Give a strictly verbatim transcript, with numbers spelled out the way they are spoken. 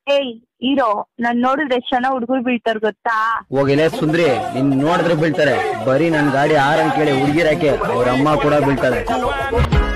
ಏಯ್ ಹೀರೋ ನಾನ್ ನೋಡಿದ್ರೆ ಎಷ್ಟ್ ಜನ ಹುಡುಗರು ಬೀಳ್ತಾರ ಗೊತ್ತಾ? ಹೋಗಿಲ್ಲ ಸುಂದ್ರಿ, ನಿನ್ ನೋಡಿದ್ರೆ ಬೀಳ್ತಾರೆ. ಬರೀ ನನ್ ಗಾಡಿ ಆರನ್ ಕೇಳಿ ಹುಡುಗಿರಾಕೆ ಅವ್ರ ಅಮ್ಮ ಕೂಡ ಬೀಳ್ತಾಳೆ.